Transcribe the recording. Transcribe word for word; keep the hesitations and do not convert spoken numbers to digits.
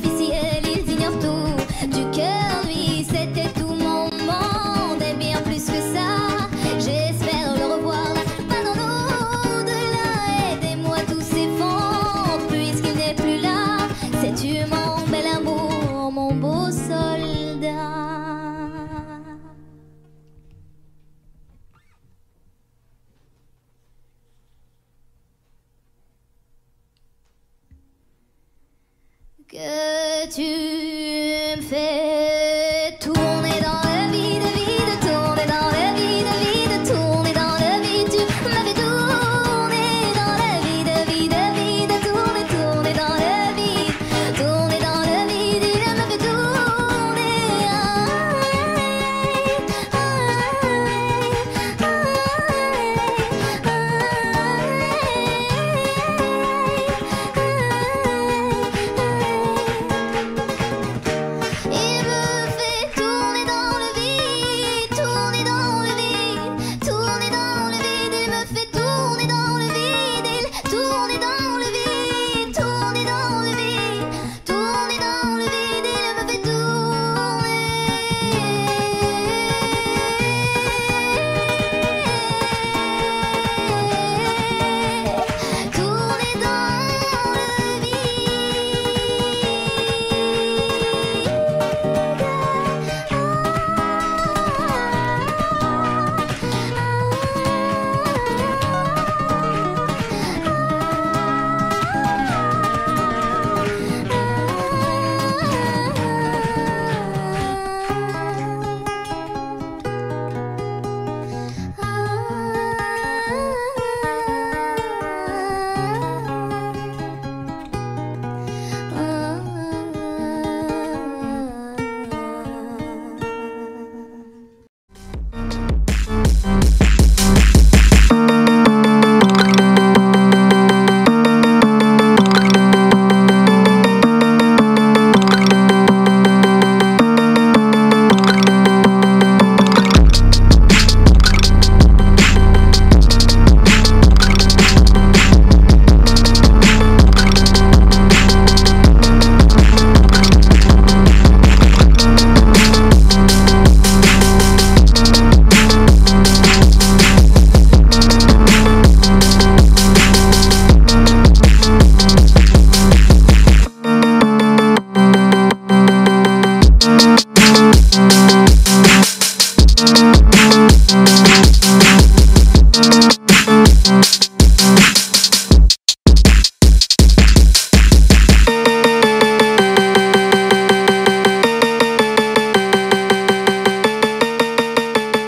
difficile, ils ignorent tout. Du cœur, lui, c'était tout mon monde. Et bien plus que ça, j'espère le revoir là, pas dans l'au-delà. Aidez-moi, tout s'effondre puisqu'il n'est plus là. Sais-tu mon bel amour, mon beau soldat? Que tu me fais tourner dans le vide, vide, tourner dans le vide, vide, tourner dans le vide. Tu m'avais tourné dans le vide, vide, vide, tourner, tourner dans le vide, tourner dans le vide. Il m'avait tourné. We'll be right back.